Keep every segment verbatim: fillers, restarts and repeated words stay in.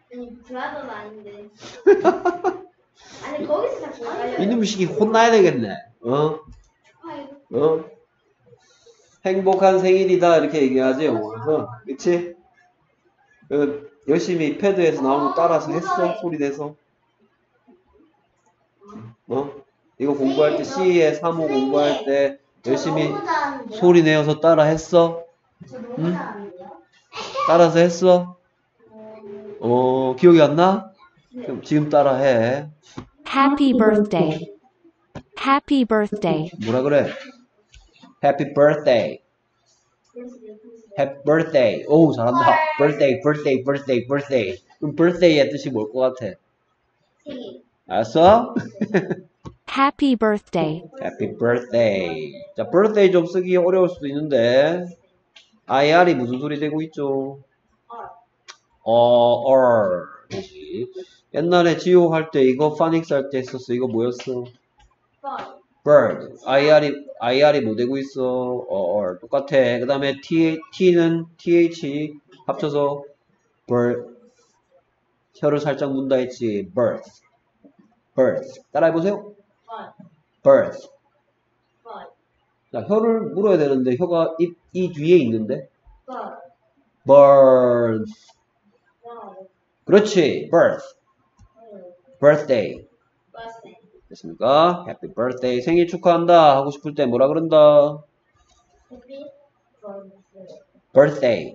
아니 브라더는 아닌데. 아니 거기서 자꾸 헷갈려요. 이놈 시기 혼나야 되겠네. 어? 어? 행복한 생일이다 이렇게 얘기하지 영어에서. 그치? 그 열심히 패드에서 나오는 거 따라서 했어? 소리 내서? 어? 이거 공부할 때 씨이에 삼 호 공부할 때 열심히 소리 내어서 따라 했어? 응? 따라서 했어? 어, 기억이 안 나? 그럼 지금 따라 해. Happy birthday. Happy birthday. 뭐라 그래? Happy birthday. Happy birthday. 오, 잘한다. birthday, birthday, birthday, birthday. 그럼 birthday의 뜻이 뭘 것 같아? 알았어? Happy birthday. Happy birthday. 자, birthday 좀 쓰기 어려울 수도 있는데 아이알이 무슨 소리 되고 있죠? 어, or. 옛날에 지옥 할 때 이거 파닉스 할 때 했었어. 이거 뭐였어? bird. 아이알이 아이알이 뭐 되고 있어? 어, or. 똑같아. 그 다음에 t t는 th 합쳐서 bird. 혀를 살짝 문다 했지. birth. birth. 따라해 보세요. birth. 자, 혀를 물어야 되는데 혀가 입, 이 뒤에 있는데. birth. 그렇지. birth. birthday. 됐습니까? happy birthday. 생일 축하한다 하고 싶을 때 뭐라 그런다? birthday.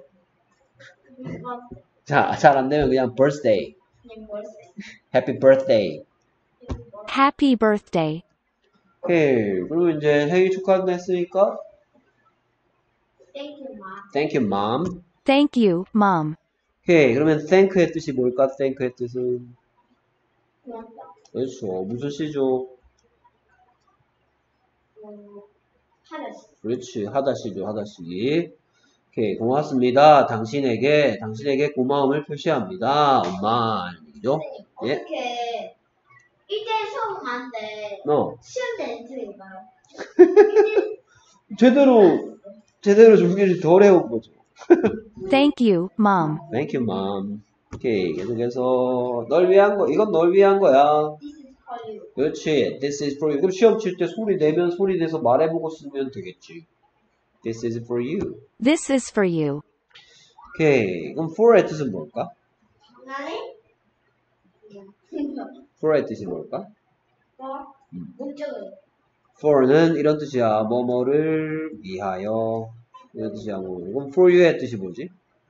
자, 잘 안 되면 그냥 birthday. happy birthday. Happy birthday. 오케이. 그리고 이제 생일 축하한다 했으니까 Thank you, mom. thank you, mom. Thank you, mom. 오케이. 그러면 thank의 뜻이 뭘까? thank의 뜻은? 고맙다. 그렇죠. 무슨 시죠? 하나씩. 그렇지. 하다시죠. 하다시. 오케이. 고맙습니다. 당신에게, 당신에게 고마움을 표시합니다. 엄마. 이죠? 예. 어떻게 일 대 수업 많은데 너. 시험 때 엔트리인가요? 제대로, 제대로 준비를 덜 해온 거죠. Thank you, mom. Thank you, mom. 오케이. 계속해서, 널 위한 거, 이건 널 위한 거야. This is for you. 그렇지. This is for you. 그럼 시험 칠 때 소리 내면 소리 내서 말해보고 쓰면 되겠지. This is for you. This is for you. 오케이. 그럼 for의 뜻은 뭘까? 장난해? for의 뜻이 뭘까? 뭐? 목적은? for는 이런 뜻이야. 뭐뭐를 위하여. 이런 뜻이야. 뭐. 그럼 for you의 뜻이 뭐지?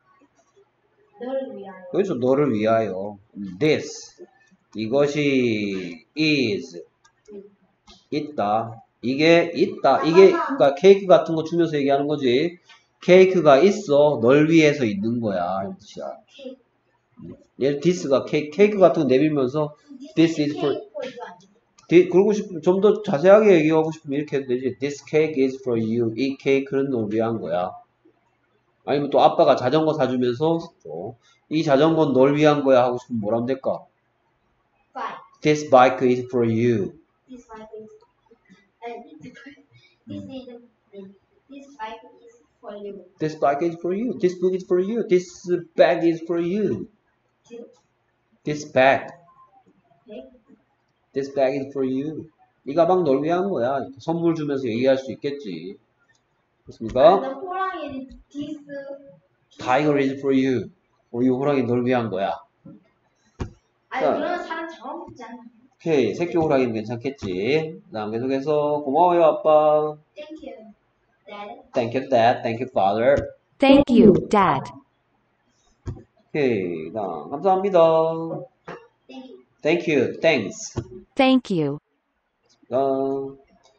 너를 위하여. 그렇죠. 너를 위하여. This. 이것이 is. 있다. 이게 있다. 이게 그러니까 케이크 같은 거 주면서 얘기하는 거지. 케이크가 있어. 널 위해서 있는 거야. 이런 뜻이야. 얘 this가 케이크, 케이크 같은 거 내밀면서 this is for 디, 그러고 싶으면 좀 더 자세하게 얘기하고 싶으면 이렇게 해도 되지. This cake is for you. 이 케이크는 널 위한 거야. 아니면 또 아빠가 자전거 사주면서 또, 이 자전거는 널 위한 거야 하고 싶으면 뭐라면 될까? Bike. This bike is for you. This bike is. And this is. This bike is for you. This bike is for you. This book is for you. This bag is for you. This bag. Okay. This bag is for you. 이 가방 널 위한 거야. 선물 주면서 얘기할 수 있겠지. 됐습니까? The 호랑이는 this. Tiger is for you. 우리 호랑이 널 위한 거야. 아니 자. 그러면 사람 잡아먹지 않나? 오케이. 새끼 호랑이는 괜찮겠지. 그 다음 계속해서 고마워요 아빠. Thank you, Dad. Thank you dad. Thank you father. Thank you, dad. 오케이. 그 다음 감사합니다. Thank you. Thank you. Thanks. Thank you. 어,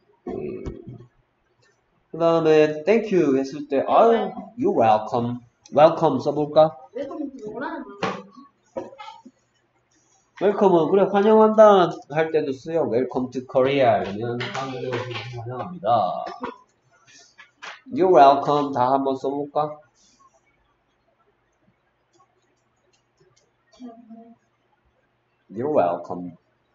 그 다음에 thank you 했을 때 아유, you're welcome. welcome 써볼까? 웰컴 뭐라는 거야? welcome은 그래 환영한다 할 때도 쓰여. welcome to Korea 이러면 한국에 오셔서 환영합니다. you're welcome 다 한번 써볼까? you're welcome.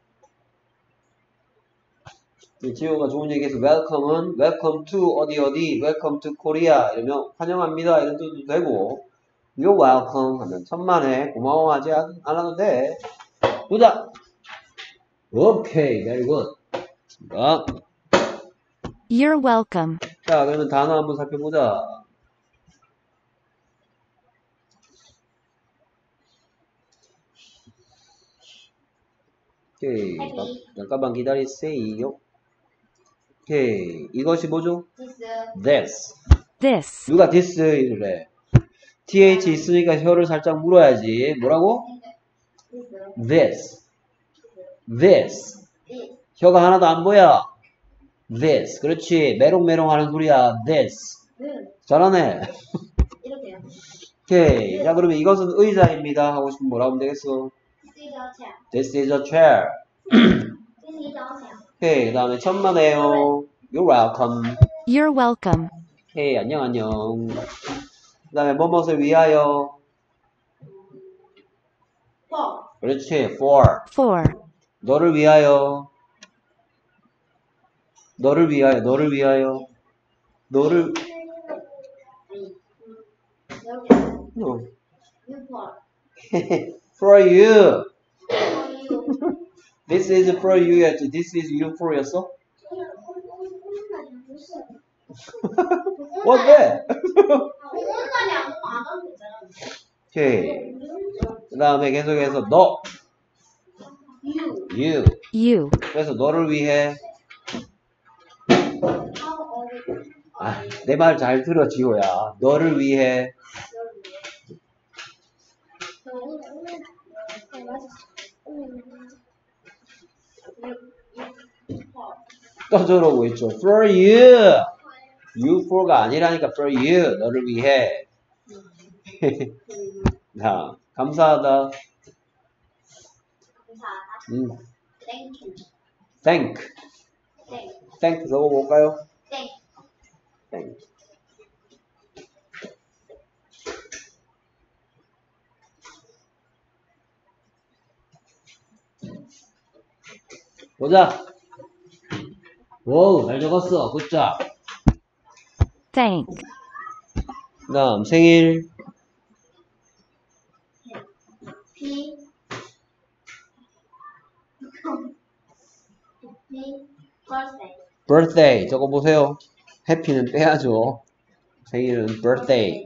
지호가 좋은 얘기해서 welcome은 welcome to 어디 어디 welcome to Korea 이러면 환영합니다 이런 뜻도 되고 You're welcome 하면 천만에 고마워하지 않- 않아도 돼. 보자. 오케이, very good. 자, You're welcome. 자, 그러면 단어 한번 살펴보자. 오케이, 자, 잠깐만 기다리세요. 오케이, 이것이 뭐죠? This. This. This. 누가 this를 해? th 있으니까 혀를 살짝 물어야지. 뭐라고? This. This. This. This. 혀가 하나도 안 보여. This. 그렇지. 메롱메롱 하는 소리야. This. This. 잘하네. 이렇게요. 오케이. 자, 그러면 이것은 의자입니다. 하고 싶으면 뭐라고 하면 되겠어? This is a chair. This is a chair. This is a chair. 오케이. 그 다음에 천만에요. You're welcome. You're welcome. 오케이. 안녕, 안녕. 그 다음에 뭐뭇을 위하여. For. 그렇지. For. For. 너를 위하여. 너를 위하여. 너를 위하여. 너를, 이렇게. 어. You for. For you. For you. This is for you 였지. This is you for 였어? 뭔데? 오케이. 그 다음에 계속해서 너. You. You. You. 그래서 너를 위해. How old? 아, 내 말 잘 들어, 지호야. 너를 위해. 또 저러고 있죠. For you. You for가 아니라니까 for you. 너를 위해. 자, 감사하다. 감사하다. 음, Thank you. thank. Thank. thank 적어볼까요? Thank. thank. 보자. 오, 잘 적었어. 굿자. Thank. 그 다음, 생일. P. P. Birthday. birthday. 적어보세요. 해피는 빼야죠. 생일은 birthday.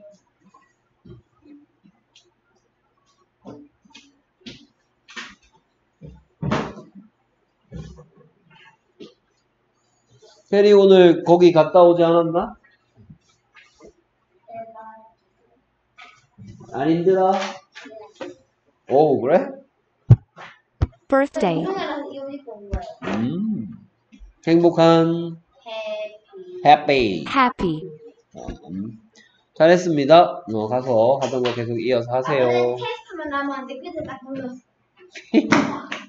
페리 오늘 거기 갔다 오지 않았나? 안 힘들어? 오, 그래? Birthday. 운동이라서 이거 입고 온 거예요. 음. 행복한 Happy. happy. Happy. 어, 음. 잘했습니다. 어, 가서 하던 거 계속 이어서 아, 하세요. 테스트만 하면 안 돼. 끝에 딱 보면.